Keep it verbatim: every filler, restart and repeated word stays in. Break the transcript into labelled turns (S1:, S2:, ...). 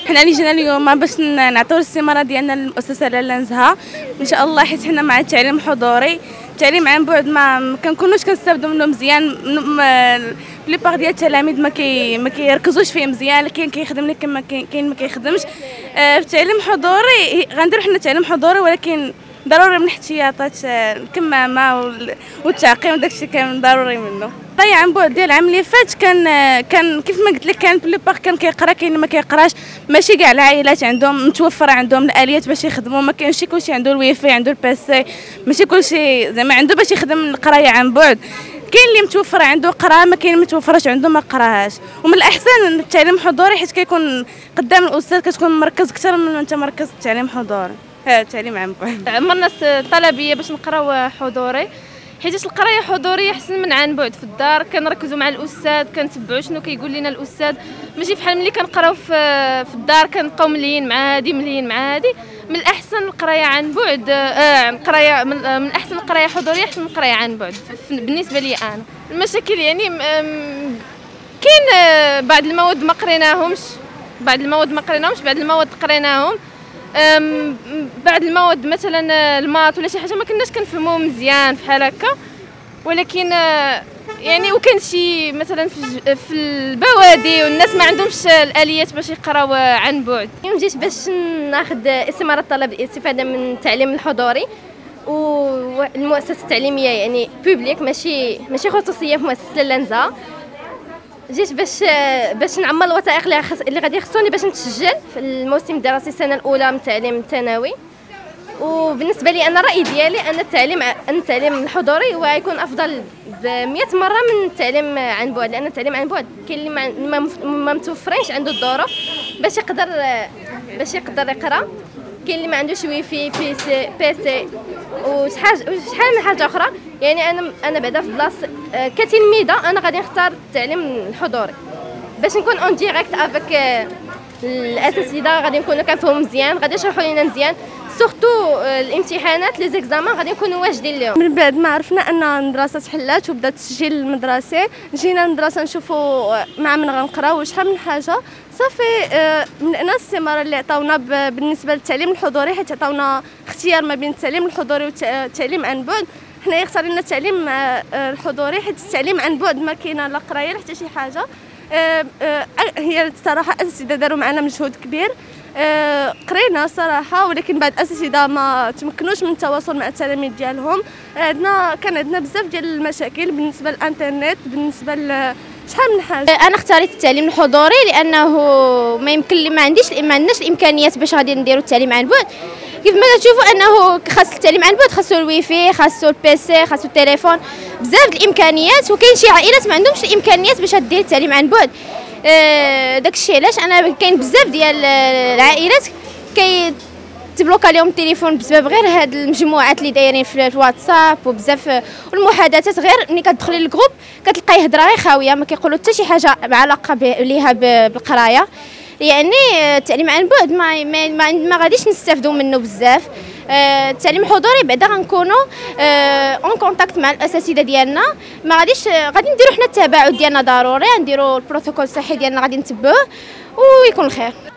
S1: حنا اللي جينا اليوم باش نعطيو الاستماره ديالنا للمؤسسه لاله نزهه ان شاء الله، حيت حنا مع التعليم الحضوري. التعليم عن بعد ما كنكونوش كنستافدوا منه مزيان. بليبار ديال التلاميذ ما كي ما كيركزوش فيه مزيان، كاين كيخدم لك كما كاين ما كيخدمش. في التعليم الحضوري غنديروا حنا تعليم حضوري، ولكن ضروري من احتياطات الكمامه والتعقيم وداكشي كامل ضروري منه. طيب عن بعد ديال العام اللي فات كان كان كيف ما قلت لك كان بليبار كان كيقرا، كاين اللي ما كيقراش. ماشي كاع العائلات عندهم متوفره عندهم الاليات باش يخدموا، ما كاينش كلشي عنده الويفاي عنده البيسي، ماشي كلشي زعما عنده باش يخدم القرايه عن بعد. كاين اللي متوفر عنده قرا، ما كاين اللي متوفرش عنده ما قراهاش. ومن الاحسن التعليم الحضوري حيت كيكون قدام الاستاذ كتكون مركز اكثر من انت مركز التعليم الحضوري. ها التعليم عن بعد
S2: عمرنا الطلبيه باش نقراو حضوري، حيت القرايه حضوريه احسن من عن بعد. في الدار كنركزوا مع الاستاذ، كنتبعوا شنو كيقول لنا الاستاذ، ماشي بحال ملي كنقراو في في الدار كنبقاو مليين مع هادي مليين مع هادي. من الاحسن القرايه عن بعد، آه القرايه من, من الاحسن القرايه حضوريه احسن من القرايه عن بعد بالنسبه لي انا. المشاكل يعني كاين بعض المواد ما قريناهمش، بعض المواد ما قريناهمش بعض المواد قريناهم. بعض المواد مثلا الماط ولا شي حاجه ما كناش كنفهموه مزيان بحال هكا، ولكن يعني وكان شي مثلا في, في البوادي والناس ما عندهمش الاليات باش يقراو عن بعد.
S3: اليوم جيت باش ناخذ استماره طلب الاستفاده من التعليم الحضوري والمؤسسه التعليميه يعني بوبليك، ماشي ماشي خصوصيه في مؤسسه لاله نزهه. جيت باش باش نعمر الوثائق اللي خص... اللي غادي يخصوني باش نتسجل في الموسم الدراسي السنه الاولى من التعليم الثانوي. وبالنسبه لي انا الراي ديالي ان التعليم ان التعليم الحضوري هو يكون افضل ب مئة مره من التعليم عن بعد، لان التعليم عن بعد كاين اللي ما, ما متوفرينش عنده الظروف باش يقدر باش يقدر يقرا، كاين اللي ما عندوش ويفي بيسي بيسي وشحال شحال من حاجه اخرى. يعني انا انا بعدا في بلاصه كتلميذه انا غادي نختار التعليم الحضوري باش نكون اون ديريكت افيك الاساتذه، غادي نكونوا كنفهموا مزيان، غادي يشرحوا لنا مزيان، سورتو الامتحانات لي زيكزامان غادي نكونوا واجدين لهم.
S1: من بعد ما عرفنا ان المدرسه تحلات وبدا التسجيل المدرسي، جينا المدرسه نشوفوا مع من غنقراو شحال من حاجه. صافي من الاستماره اللي عطاونا بالنسبه للتعليم الحضوري، حيت عطاونا اختيار ما بين التعليم الحضوري والتعليم عن بعد. حنا اختارينا التعليم الحضوري حيت التعليم عن بعد ما كاينه لا قرايه لا حتى شي حاجه. هي الصراحه الاساتذه داروا معنا مجهود كبير، قرينا صراحه، ولكن بعض الاساتذه ما تمكنوش من التواصل مع التلاميذ ديالهم. عندنا كان عندنا بزاف ديال المشاكل بالنسبه للانترنت، بالنسبه ل شحال من حاجه.
S3: انا اختاريت التعليم الحضوري لانه ما يمكن لي ما عنديش ما عندناش الامكانيات باش غادي نديروا التعليم عن بعد. كيف ما تشوفوا انه خاص التعليم عن بعد، خاصو الويفي، خاصو البيسي، خاصو التليفون، بزاف د الامكانيات. وكاين شي عائلات ما عندهمش الامكانيات باش دير التعليم عن بعد. أه داكشي علاش انا كاين بزاف ديال العائلات كي تبلوكا لهم التليفون بسبب غير هاد المجموعات اللي دايرين في الواتساب، وبزاف والمحادثات غير ملي كتدخلي للجروب كتلقاي هضره غير خاويه، ما كيقولوا حتى شي حاجه بعلاقه ليها بالقرايه. يعني التعليم عن بعد ما ما, ما, ما غاديش نستافدوا منه بزاف. التعليم الحضوري بعدا غنكونوا اون كونتاكت مع الاساتذه ديالنا، ما غاديش غادي نديروا حنا التباعد ديالنا ضروري، نديروا البروتوكول الصحي ديالنا غادي نتبعوه ويكون الخير.